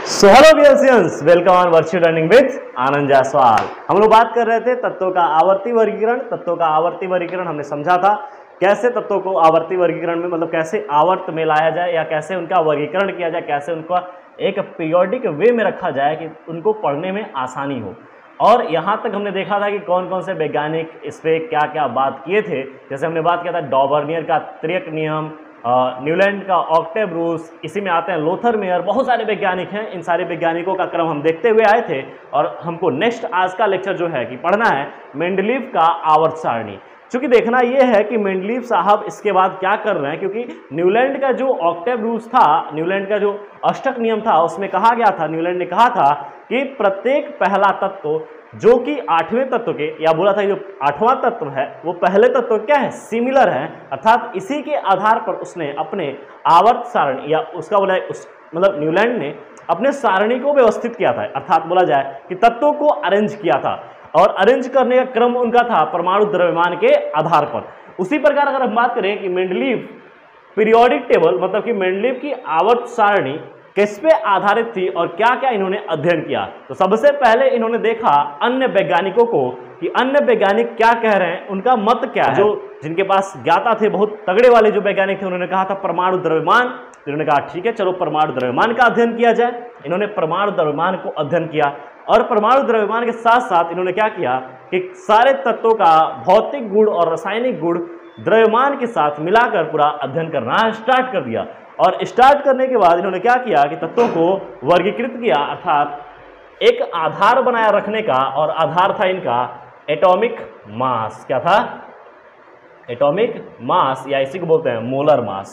So hello dear welcome on virtual learning with Anand Jaiswal. हम लोग बात कर रहे थे तत्वों का आवर्ती वर्गीकरण। तत्वों का आवर्ती वर्गीकरण हमने समझा था कैसे तत्वों को आवर्ती वर्गीकरण में मतलब कैसे आवर्त में लाया जाए या कैसे उनका वर्गीकरण किया जाए, कैसे उनका एक पीरियोडिक वे में रखा जाए कि उनको पढ़ने में आसानी हो। और यहाँ तक हमने देखा था कि कौन कौन से वैज्ञानिक इस पर क्या क्या बात किए थे। जैसे हमने बात किया था डॉबर्नियर का त्रिक नियम, न्यूलैंड का ऑक्टेव रूल्स, इसी में आते हैं लोथर मेयर, बहुत सारे वैज्ञानिक हैं। इन सारे वैज्ञानिकों का क्रम हम देखते हुए आए थे और हमको नेक्स्ट आज का लेक्चर जो है कि पढ़ना है मेंडलीव का आवर्त सारणी। चूंकि देखना यह है कि मेंडलीव साहब इसके बाद क्या कर रहे हैं, क्योंकि न्यूलैंड का जो ऑक्टेव रूल्स था, न्यूलैंड का जो अष्टक नियम था, उसमें कहा गया था, न्यूलैंड ने कहा था कि प्रत्येक पहला तत्व जो कि आठवें तत्व के, या बोला था जो आठवां तत्व है वो पहले तत्व क्या है, सिमिलर है, अर्थात इसी के आधार पर उसने अपने आवर्त सारणी या उसका बोला मतलब न्यूलैंड ने अपने सारणी को व्यवस्थित किया था। अर्थात बोला जाए कि तत्वों को अरेंज किया था और अरेंज करने का क्रम उनका था परमाणु द्रव्यमान के आधार पर। उसी प्रकार अगर हम बात करें कि मेंडलीव पीरियोडिक टेबल मतलब कि मेंडलीव की आवर्त सारणी किस पे आधारित थी और क्या क्या इन्होंने अध्ययन किया, तो सबसे पहले इन्होंने देखा अन्य वैज्ञानिकों को कि अन्य वैज्ञानिक क्या कह रहे हैं, उनका मत क्या है। जो जिनके पास ज्ञाता थे, बहुत तगड़े वाले जो वैज्ञानिक थे, उन्होंने कहा था परमाणु द्रव्यमान। तो इन्होंने कहा ठीक है चलो परमाणु द्रव्यमान का अध्ययन किया जाए। इन्होंने परमाणु द्रव्यमान को अध्ययन किया और परमाणु द्रव्यमान के साथ साथ इन्होंने क्या किया कि सारे तत्वों का भौतिक गुण और रासायनिक गुण द्रव्यमान के साथ मिलाकर पूरा अध्ययन करना स्टार्ट कर दिया। और स्टार्ट करने के बाद इन्होंने क्या किया कि तत्वों को वर्गीकृत किया, अर्थात एक आधार बनाया रखने का, और आधार था इनका एटॉमिक मास। क्या था? एटॉमिक मास, या इसी को बोलते हैं मोलर मास।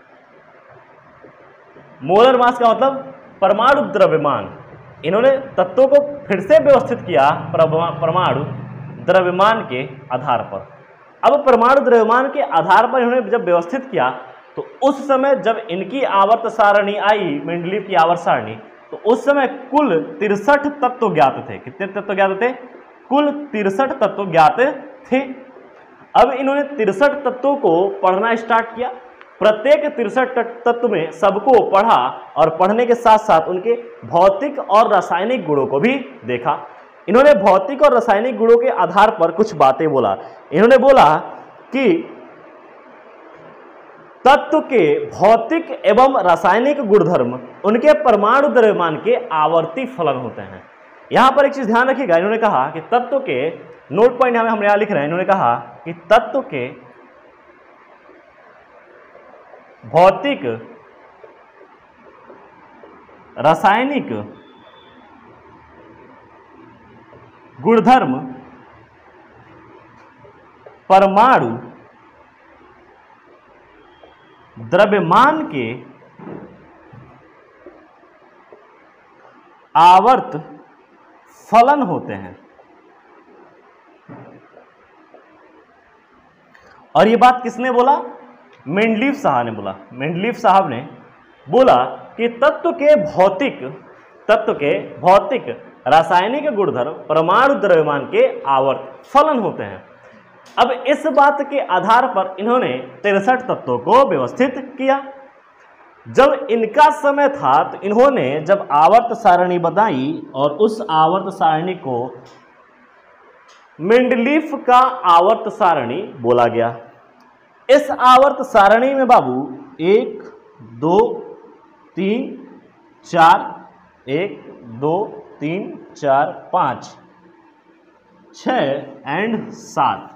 मोलर मास का मतलब परमाणु द्रव्यमान। इन्होंने तत्वों को फिर से व्यवस्थित किया परमाणु द्रव्यमान के आधार पर। अब परमाणु द्रव्यमान के आधार पर इन्होंने जब व्यवस्थित किया तो उस समय जब इनकी आवर्त सारणी आई, मेंडलीव की आवर्त सारणी, तो उस समय कुल 63 तत्व ज्ञात थे। कितने तत्व ज्ञात थे? कुल 63 तत्व ज्ञात थे। अब इन्होंने 63 तत्वों को पढ़ना स्टार्ट किया। प्रत्येक 63 तत्व में सबको पढ़ा और पढ़ने के साथ साथ उनके भौतिक और रासायनिक गुणों को भी देखा। इन्होंने भौतिक और रासायनिक गुणों के आधार पर कुछ बातें बोला। इन्होंने बोला कि तत्व के भौतिक एवं रासायनिक गुणधर्म उनके परमाणु द्रव्यमान के आवर्ती फलन होते हैं। यहां पर एक चीज ध्यान रखिएगा, इन्होंने कहा कि तत्व के, नोट पॉइंट हम यहां लिख रहे हैं, इन्होंने कहा कि तत्व के भौतिक रासायनिक गुणधर्म परमाणु द्रव्यमान के आवर्त फलन होते हैं। और ये बात किसने बोला? मेंडलीव साहब ने बोला। मेंडलीव साहब ने बोला कि तत्व के भौतिक रासायनिक गुणधर्म परमाणु द्रव्यमान के आवर्त फलन होते हैं। अब इस बात के आधार पर इन्होंने 63 तत्वों को व्यवस्थित किया। जब इनका समय था तो इन्होंने जब आवर्त सारणी बनाई और उस आवर्त सारणी को मेंडलीव का आवर्त सारणी बोला गया। इस आवर्त सारणी में बाबू 1 2 3 4 1 2 3 4 5 6 एंड 7,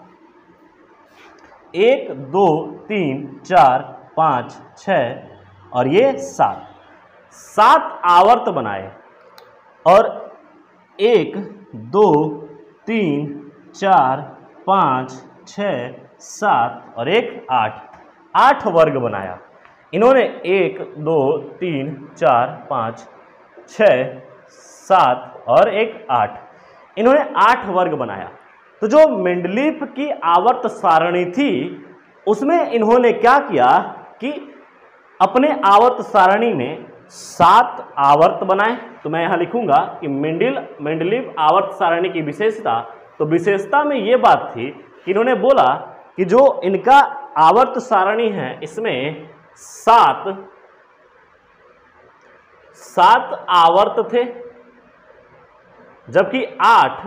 1 2 3 4 5 6 और ये 7 आवर्त बनाए। और 1 2 3 4 5 6 7 और 1 8 वर्ग बनाया। इन्होंने 1 2 3 4 5 6 7 और 1 8, इन्होंने 8 वर्ग बनाया। तो जो मेंडलीव की आवर्त सारणी थी उसमें इन्होंने क्या किया कि अपने आवर्त सारणी में 7 आवर्त बनाए। तो मैं यहां लिखूंगा कि मेंडलीव आवर्त सारणी की विशेषता, तो विशेषता में यह बात थी कि इन्होंने बोला कि जो इनका आवर्त सारणी है इसमें 7 आवर्त थे, जबकि 8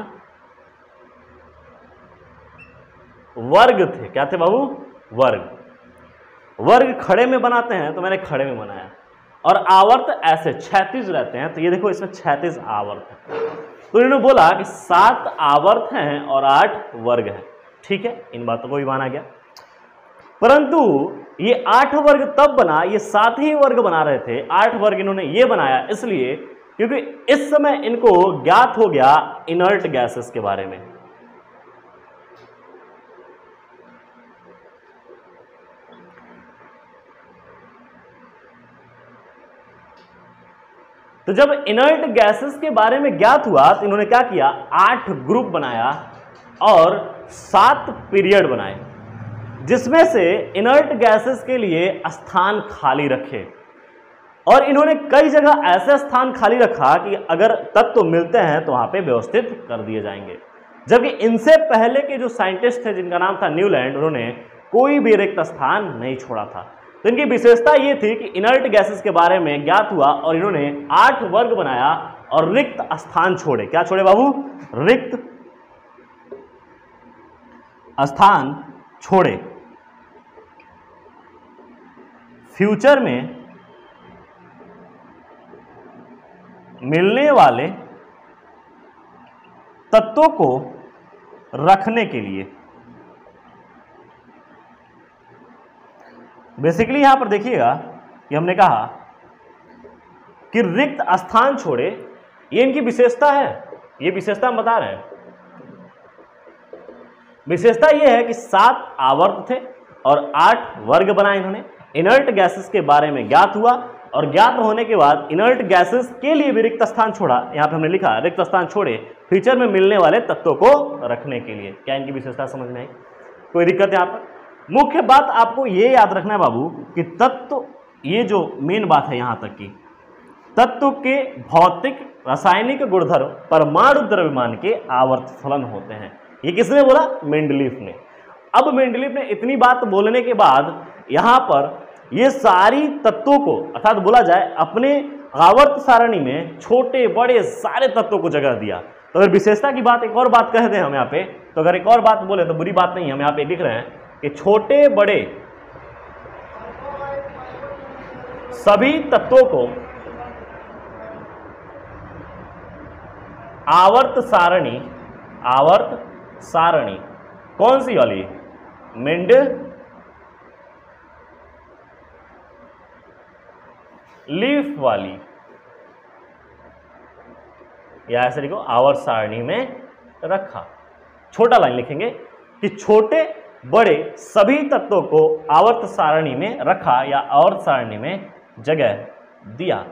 वर्ग थे। क्या थे बाबू? वर्ग। वर्ग खड़े में बनाते हैं तो मैंने खड़े में बनाया, और आवर्त ऐसे 36 रहते हैं, तो ये देखो इसमें 36 आवर्त है। तो इन्होंने बोला कि 7 आवर्त हैं और 8 वर्ग हैं। ठीक है, इन बातों को भी माना गया, परंतु ये 8 वर्ग तब बना, ये 7 ही वर्ग बना रहे थे। 8 वर्ग इन्होंने ये बनाया इसलिए क्योंकि इस समय इनको ज्ञात हो गया इनर्ट गैसेस के बारे में। तो जब इनर्ट गैसेस के बारे में ज्ञात हुआ तो इन्होंने क्या किया, 8 ग्रुप बनाया और 7 पीरियड बनाए, जिसमें से इनर्ट गैसेस के लिए स्थान खाली रखे। और इन्होंने कई जगह ऐसे स्थान खाली रखा कि अगर तत्व मिलते हैं तो वहां पे व्यवस्थित कर दिए जाएंगे। जबकि इनसे पहले के जो साइंटिस्ट थे जिनका नाम था न्यूलैंड, उन्होंने कोई भी रिक्त स्थान नहीं छोड़ा था। तो इनकी विशेषता ये थी कि इनर्ट गैसेस के बारे में ज्ञात हुआ और इन्होंने 8 वर्ग बनाया और रिक्त स्थान छोड़े। क्या छोड़े बाबू? रिक्त स्थान छोड़े। फ्यूचर में मिलने वाले तत्वों को रखने के लिए। बेसिकली यहां पर देखिएगा कि हमने कहा कि रिक्त स्थान छोड़े, ये इनकी विशेषता है। ये विशेषता हम बता रहे हैं। विशेषता ये है कि 7 आवर्त थे और 8 वर्ग बनाए इन्होंने। इनर्ट गैसेस के बारे में ज्ञात हुआ और ज्ञात होने के बाद इनर्ट गैसेस के लिए भी रिक्त स्थान छोड़ा। यहां पे हमने लिखा रिक्त स्थान छोड़े फ्यूचर में मिलने वाले तत्वों को रखने के लिए। क्या इनकी विशेषता समझ में आई? कोई दिक्कत यहां पर? मुख्य बात आपको ये याद रखना है बाबू कि तत्व, ये जो मेन बात है यहां तक की, तत्व के भौतिक रासायनिक गुणधर्म परमाणु द्रव्यमान के आवर्त फलन होते हैं। ये किसने बोला? मेंडलीफ ने। अब मेंडलीफ ने इतनी बात बोलने के बाद यहां पर ये सारी तत्वों को, अर्थात बोला जाए अपने आवर्त सारणी में छोटे बड़े सारे तत्वों को जगह दिया। तो अगर विशेषता की बात, एक और बात कह दें हम यहाँ पे, तो अगर एक और बात बोले तो बुरी बात नहीं है। हम यहाँ पे लिख रहे हैं कि छोटे बड़े सभी तत्वों को आवर्त सारणी, आवर्त सारणी कौन सी वाली? मेंडलीफ वाली, या ऐसे लिखो आवर्त सारणी में रखा। छोटा लाइन लिखेंगे कि छोटे बड़े सभी तत्वों को आवर्त सारणी में रखा या आवर्त सारणी में जगह दिया।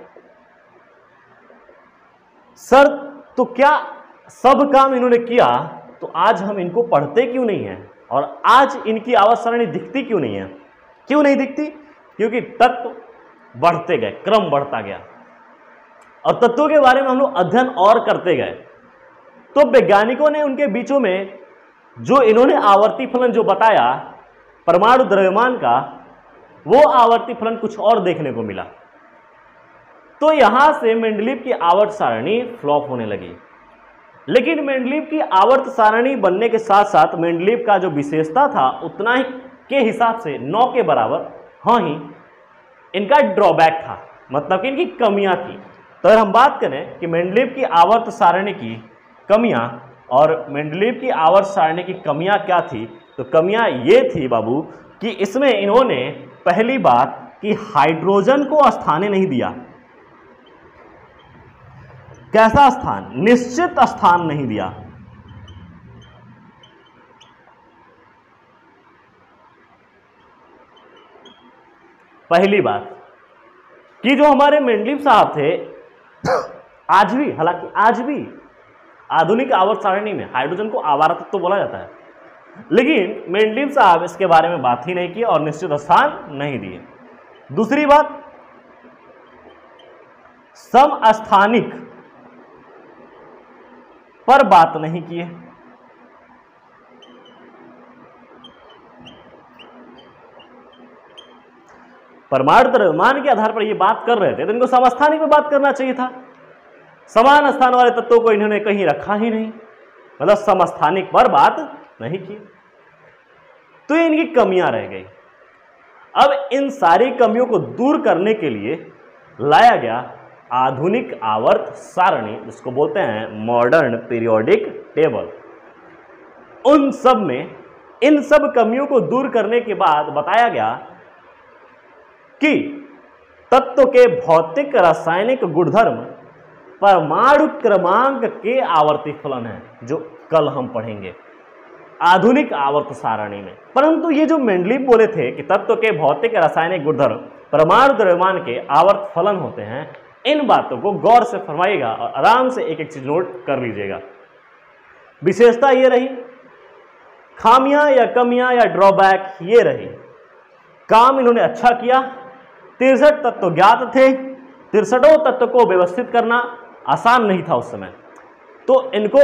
सर तो क्या सब काम इन्होंने किया, तो आज हम इनको पढ़ते क्यों नहीं है और आज इनकी आवर्त सारणी दिखती क्यों नहीं है? क्यों नहीं दिखती? क्योंकि तत्व बढ़ते गए, क्रम बढ़ता गया और तत्वों के बारे में हम लोग अध्ययन और करते गए। तो वैज्ञानिकों ने उनके बीचों में जो इन्होंने आवर्ती फलन जो बताया परमाणु द्रव्यमान का, वो आवर्ती फलन कुछ और देखने को मिला। तो यहां से मेंडलीफ की आवर्त सारणी फ्लॉप होने लगी। लेकिन मेंडलीफ की आवर्त सारणी बनने के साथ साथ मेंडलीफ का जो विशेषता था उतना ही के हिसाब से 9 के बराबर, हाँ ही इनका ड्रॉबैक था, मतलब कि इनकी कमियां थी। तो अगर हम बात करें कि मेंडलीफ की आवर्त सारणी की कमियां और मेंडलीफ की आवर्त सारणी की कमियां क्या थी, तो कमियां ये थी बाबू कि इसमें इन्होंने पहली बात कि हाइड्रोजन को स्थान नहीं दिया। कैसा स्थान? निश्चित स्थान नहीं दिया। पहली बात कि जो हमारे मेंडलीफ साहब थे, आज भी, हालांकि आज भी आधुनिक आवर्त सारणी में हाइड्रोजन को आवारा तत्व तो बोला जाता है, लेकिन मेंडलीफ साहब इसके बारे में बात ही नहीं की और निश्चित स्थान नहीं दिए। दूसरी बात, समस्थानिक पर बात नहीं किए। परमाणु द्रव्यमान के आधार पर ये बात कर रहे थे तो इनको समस्थानिक में बात करना चाहिए था। समान स्थान वाले तत्वों को इन्होंने कहीं रखा ही नहीं, मतलब समस्थानिक पर बात नहीं की, तो ये इनकी कमियां रह गई। अब इन सारी कमियों को दूर करने के लिए लाया गया आधुनिक आवर्त सारणी, जिसको बोलते हैं मॉडर्न पीरियोडिक टेबल। उन सब में इन सब कमियों को दूर करने के बाद बताया गया कि तत्व के भौतिक रासायनिक गुणधर्म परमाणु क्रमांक के आवर्ती फलन है, जो कल हम पढ़ेंगे आधुनिक आवर्त सारणी में। परंतु ये जो मेंडलीव बोले थे कि तत्व के भौतिक रासायनिक गुणधर्म परमाणु द्रव्यमान के आवर्त फलन होते हैं, इन बातों को गौर से फरमाइएगा और आराम से एक एक चीज नोट कर लीजिएगा। विशेषता ये रही, खामियां या कमियां या ड्रॉबैक ये रही। काम इन्होंने अच्छा किया, 63 तत्व ज्ञात थे, 63 तत्व को व्यवस्थित करना आसान नहीं था उस समय, तो इनको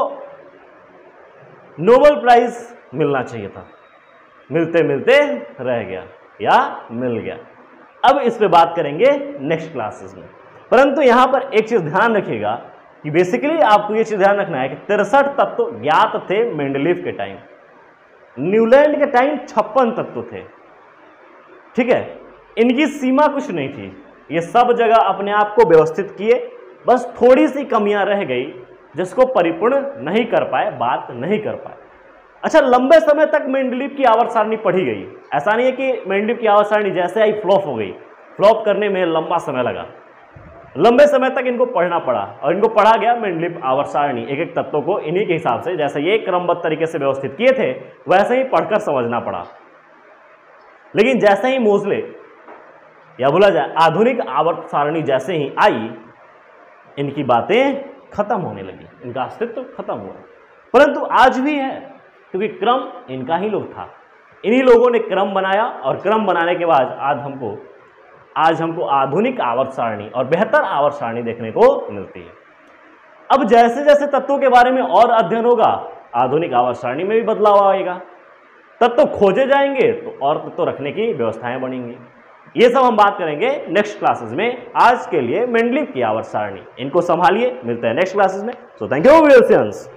नोबेल प्राइज मिलना चाहिए था, मिलते मिलते रह गया या मिल गया। अब इस पे बात करेंगे नेक्स्ट क्लासेस में। परंतु यहां पर एक चीज ध्यान रखिएगा कि बेसिकली आपको ये चीज ध्यान रखना है कि 63 तत्व ज्ञात थे मेंडलीव के टाइम, न्यूलैंड के टाइम 56 तत्व थे। ठीक है, इनकी सीमा कुछ नहीं थी, ये सब जगह अपने आप को व्यवस्थित किए, बस थोड़ी सी कमियां रह गई जिसको परिपूर्ण नहीं कर पाए, बात नहीं कर पाए। अच्छा, लंबे समय तक मेंडलीव की आवर्त सारणी पढ़ी गई, ऐसा नहीं है कि मेंडलीव की आवर्त सारणी जैसे आई फ्लॉप हो गई। फ्लॉप करने में लंबा समय लगा, लंबे समय तक इनको पढ़ना पड़ा और इनको पढ़ा गया मेंडलीव आवर्त सारणी, एक एक तत्वों को इन्हीं के हिसाब से जैसे ये क्रमबद्ध तरीके से व्यवस्थित किए थे वैसे ही पढ़कर समझना पड़ा। लेकिन जैसे ही मोजले या बोला जाए आधुनिक आवर्त सारणी जैसे ही आई, इनकी बातें खत्म होने लगी, इनका अस्तित्व खत्म हुआ। परंतु आज भी है, क्योंकि क्रम इनका ही लोग था, इन्हीं लोगों ने क्रम बनाया और क्रम बनाने के बाद आज हमको आधुनिक आवर्त सारणी और बेहतर आवर्त सारणी देखने को मिलती है। अब जैसे जैसे तत्वों के बारे में और अध्ययन होगा, आधुनिक आवर्त सारणी में भी बदलाव आएगा, तत्व खोजे जाएंगे तो और तत्व रखने की व्यवस्थाएं बनेंगी। ये सब हम बात करेंगे नेक्स्ट क्लासेस में। आज के लिए मेंडलीव की आवर्त सारणी इनको संभालिए, मिलते हैं नेक्स्ट क्लासेस में। So thank you viewers.